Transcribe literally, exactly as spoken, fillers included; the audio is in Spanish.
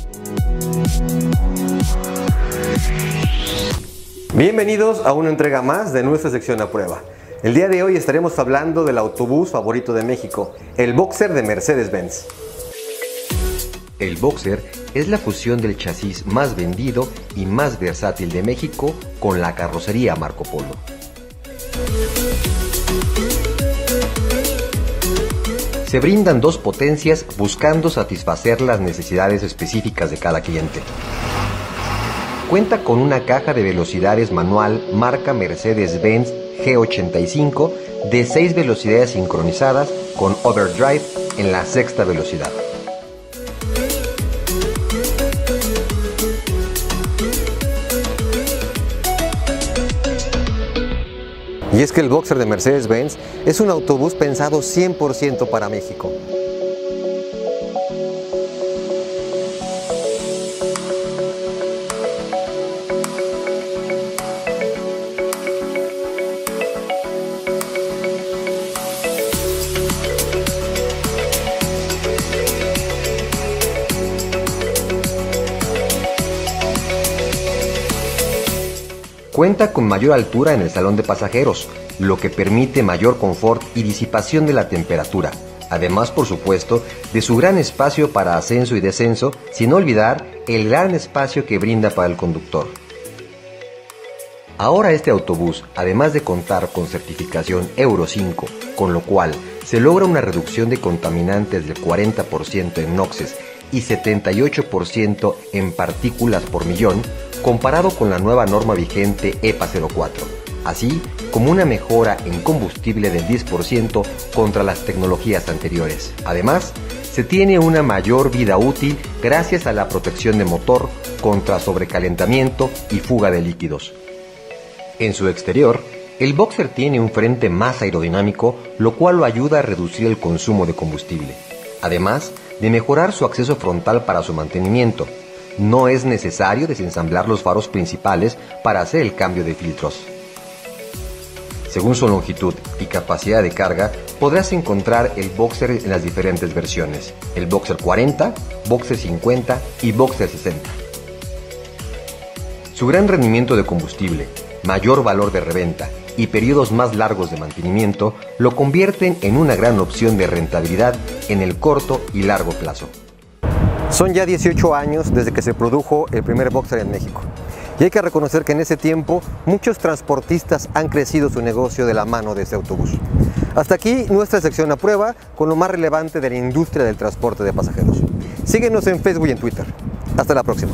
Bienvenidos a una entrega más de nuestra sección a prueba. El día de hoy estaremos hablando del autobús favorito de México, el Boxer de Mercedes-Benz. El Boxer es la fusión del chasis más vendido y más versátil de México con la carrocería Marco Polo. Se brindan dos potencias buscando satisfacer las necesidades específicas de cada cliente. Cuenta con una caja de velocidades manual marca Mercedes-Benz G ochenta y cinco de seis velocidades sincronizadas con overdrive en la sexta velocidad. Y es que el Boxer de Mercedes-Benz es un autobús pensado cien por ciento para México. Cuenta con mayor altura en el salón de pasajeros, lo que permite mayor confort y disipación de la temperatura. Además, por supuesto, de su gran espacio para ascenso y descenso, sin olvidar el gran espacio que brinda para el conductor. Ahora este autobús, además de contar con certificación Euro cinco, con lo cual se logra una reducción de contaminantes del cuarenta por ciento en noxes y setenta y ocho por ciento en partículas por millón, comparado con la nueva norma vigente EPA cero cuatro, así como una mejora en combustible del diez por ciento contra las tecnologías anteriores. Además, se tiene una mayor vida útil gracias a la protección de motor contra sobrecalentamiento y fuga de líquidos. En su exterior, el Boxer tiene un frente más aerodinámico, lo cual lo ayuda a reducir el consumo de combustible, además de mejorar su acceso frontal para su mantenimiento. No es necesario desensamblar los faros principales para hacer el cambio de filtros. Según su longitud y capacidad de carga, podrás encontrar el Boxer en las diferentes versiones: el Boxer cuarenta, Boxer cincuenta y Boxer sesenta. Su gran rendimiento de combustible, mayor valor de reventa y periodos más largos de mantenimiento lo convierten en una gran opción de rentabilidad en el corto y largo plazo. Son ya dieciocho años desde que se produjo el primer Boxer en México. Y hay que reconocer que en ese tiempo muchos transportistas han crecido su negocio de la mano de este autobús. Hasta aquí nuestra sección a prueba con lo más relevante de la industria del transporte de pasajeros. Síguenos en Facebook y en Twitter. Hasta la próxima.